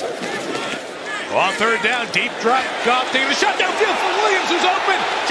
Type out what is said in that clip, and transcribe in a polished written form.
On third down, deep drop, Goff taking the shot downfield for Williams, who's open.